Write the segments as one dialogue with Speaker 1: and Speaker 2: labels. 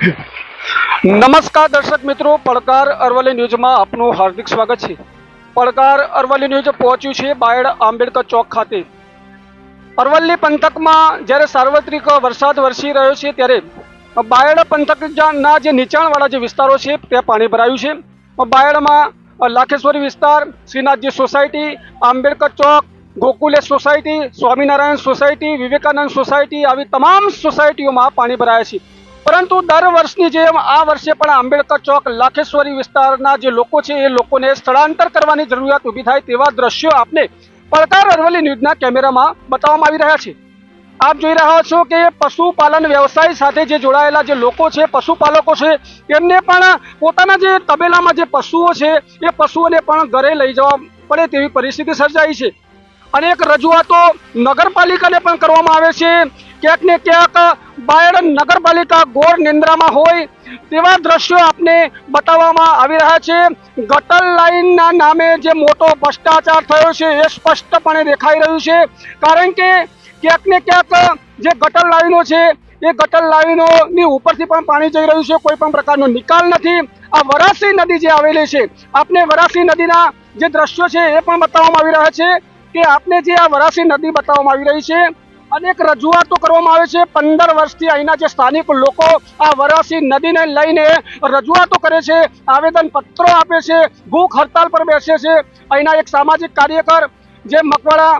Speaker 1: નમસ્કાર દર્શક મિત્રો, પડકાર અરવલ્લી ન્યૂઝમાં આપનું હાર્દિક સ્વાગત છે। પડકાર અરવલ્લી ન્યૂઝ પહોંચ્યું છે બાયડ આંબેડકર ચોક ખાતે। અરવલ્લી પંથકમાં જ્યારે સાર્વત્રિક વરસાદ વરસી રહ્યો છે ત્યારે બાયડ પંથકના જે નીચાણવાળા જે વિસ્તારો છે ત્યાં પાણી ભરાયું છે। બાયડમાં લાખેશ્વરી વિસ્તાર, Shrinathji society, Ambedkar Chowk, Gokulesh society, Swaminarayan society, Vivekanand society આવી તમામ સોસાયટીઓમાં પાણી ભરાયા છે। પરંતુ દર વર્ષની જેમ આ વર્ષે પણ આંબેડકર ચોક લાખેશ્વરી વિસ્તારના જે લોકો છે એ લોકોને સ્થળાંતર કરવાની જરૂરિયાત ઊભી થાય તેવા દ્રશ્યો આપને પડકાર અરવલ્લી ન્યૂઝના કેમેરામાં બતાવવામાં આવી રહ્યા છે। આપ જોઈ રહ્યા છો કે પશુપાલન વ્યવસાય સાથે જે જોડાયેલા જે લોકો છે, પશુપાલકો છે, તેમને પણ પોતાના જે તબેલામાં જે પશુઓ છે એ પશુઓને પણ ઘરે લઈ જવા પડે તેવી પરિસ્થિતિ સર્જાઈ છે। અનેક રજૂઆતો નગરપાલિકાને પણ કરવામાં આવે છે। ક્યાંક ને ક્યાંક બાયડ નગરપાલિકા ઘોર નિંદ્રામાં હોય તેવા દ્રશ્યો આપને બતાવવામાં આવી રહ્યા છે। ગટર લાઇનના નામે જે મોટો ભ્રષ્ટાચાર થયો છે એ સ્પષ્ટપણે દેખાઈ રહ્યું છે, કારણ કે ક્યાંક ને ક્યાંક જે ગટર લાઈનો છે એ ગટર લાઈનોની ઉપરથી પણ પાણી જઈ રહ્યું છે, કોઈ પણ પ્રકારનો નિકાલ નથી। આ વરાસી નદી જે આવેલી છે, આપને વરાસી નદીના જે દ્રશ્યો છે એ પણ બતાવવામાં આવી રહ્યા છે કે આપને જે આ વરાસી નદી બતાવવામાં આવી રહી છે। અનેક રજૂઆતો કરવામાં આવે છે। 15 વર્ષથી અહીંના જે સ્થાનિક લોકો આ વરાસી નદીને લઈને રજૂઆતો કરે છે, આવેદન પત્રો આપે છે, ભૂખ હડતાલ પર બેસે છે। અહીંના એક સામાજિક કાર્યકર જે મકવાણા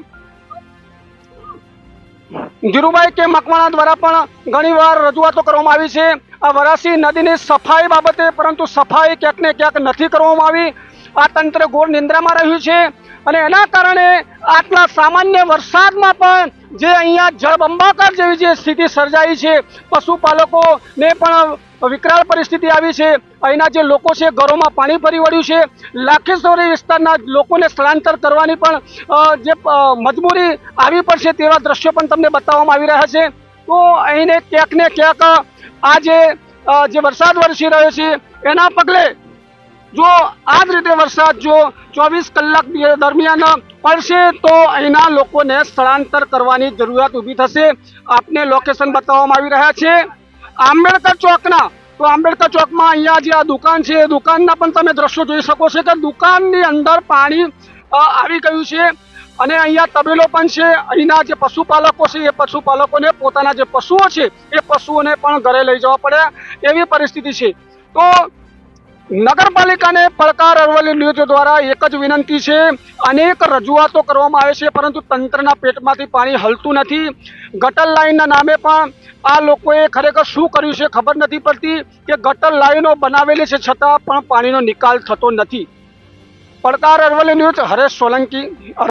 Speaker 1: ધીરુભાઈ કે મકવાણા દ્વારા પણ ઘણીવાર રજૂઆતો કરવામાં આવી છે આ વરાસી નદીની સફાઈ બાબતે, પરંતુ સફાઈ ક્યાંક ને ક્યાંક નથી કરવામાં આવી। આ તંત્ર ઘોર નિંદ્રામાં રહ્યું છે અને એના કારણે આટલા સામાન્ય વરસાદમાં પણ જે અહીંયા જળબંબાકાર જેવી જે સ્થિતિ સર્જાઈ છે, પશુપાલકોને પણ વિકરાળ પરિસ્થિતિ આવી છે। અહીંના જે લોકો છે ઘરોમાં પાણી ફરી વળ્યું છે। લાખેશ્વરી વિસ્તારના લોકોને સ્થળાંતર કરવાની પણ જે મજબૂરી આવી પડશે તેવા દ્રશ્યો પણ તમને બતાવવામાં આવી રહ્યા છે। તો અહીંને ક્યાંક ને ક્યાંક આ જે વરસાદ વરસી રહ્યો છે એના પગલે જો આ જ રીતે વરસાદ જો 24 કલાક દરમિયાન પડશે તો અહીંના લોકોને સ્થળાંતર કરવાની જરૂરિયાત ઊભી થશે। આપને લોકેશન બતાવવામાં આવી રહ્યા છે આંબેડકર ચોકના। તો આંબેડકર ચોકમાં અહીંયા જે આ દુકાન છે, દુકાનના પણ તમે દ્રશ્યો જોઈ શકો છો કે દુકાનની અંદર પાણી આવી ગયું છે અને અહીંયા તબેલો પણ છે। અહીંના જે પશુપાલકો છે એ પશુપાલકોને પોતાના જે પશુઓ છે એ પશુઓને પણ ઘરે લઈ જવા પડે એવી પરિસ્થિતિ છે। તો નગરપાલિકાને પડકાર અરવલ્લી ન્યૂઝ દ્વારા એક જ વિનંતી છે, અનેક રજૂઆતો કરવામાં આવે છે પરંતુ તંત્રના પેટમાંથી પાણી હલતું નથી। ગટર લાઇનના નામે પણ આ લોકોએ ખરેખર શું કર્યું છે ખબર નથી પડતી કે ગટર લાઇનો બનાવેલી છે છતાં પણ પાણીનો નિકાલ થતો નથી। પડકાર અરવલ્લી ન્યૂઝ, હરેશ સોલંકી।